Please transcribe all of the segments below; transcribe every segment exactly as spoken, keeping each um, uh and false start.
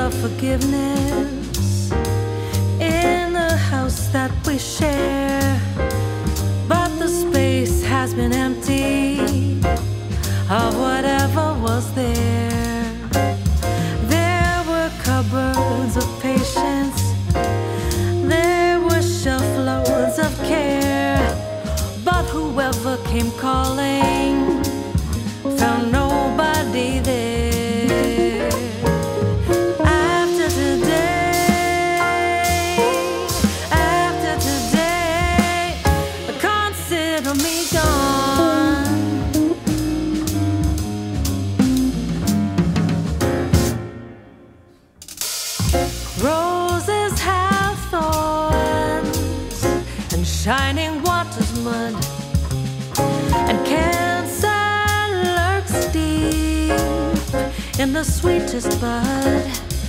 of forgiveness in the house that we share, but the space has been empty of whatever was there. There were cupboards of patience, there were shelf loads of care, but whoever came calling found nobody there. After today, after today, consider me gone. Roses have thorns and shining water's mud, and cancer lurks deep in the sweetest bud.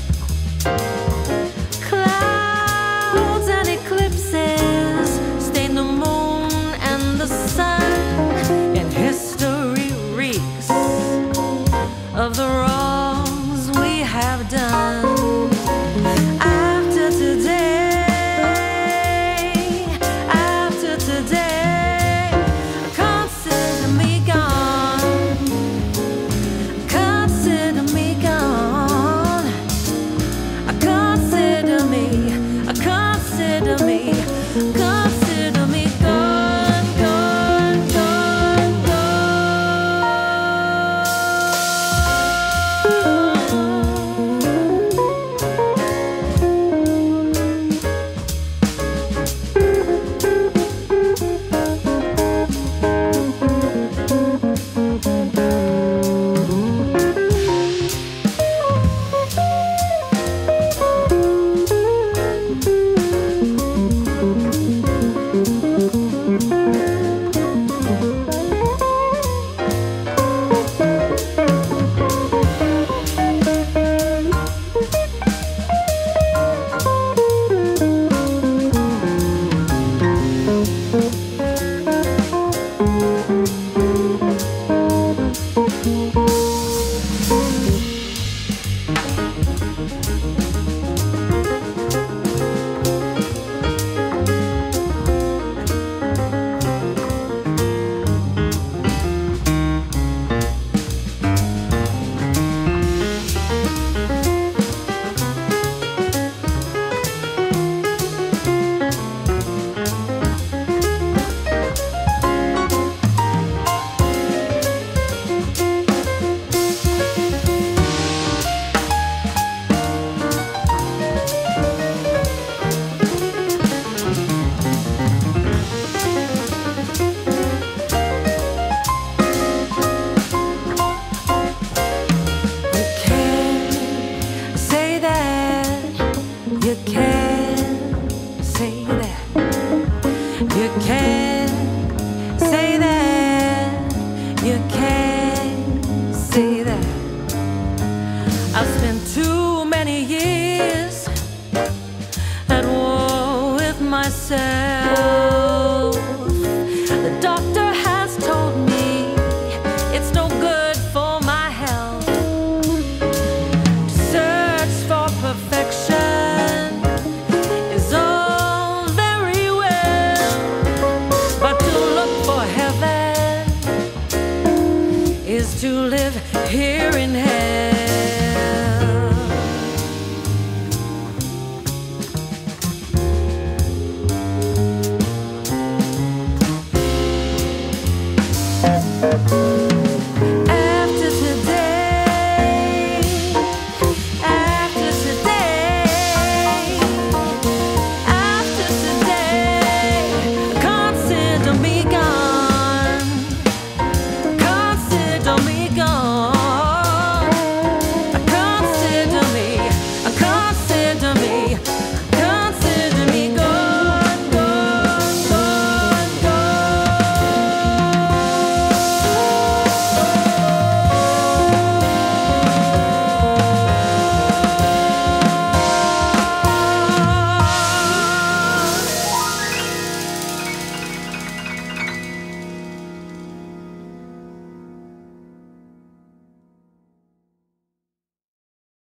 Clouds and eclipses stain the moon and the sun, and history reeks of the wrongs we have done. After today, after today, consider me gone. Consider me gone. Consider me, consider me, consider me gone, gone, gone, you can't say that. You can't say that. You can't say that. I've spent too many years at war with myself.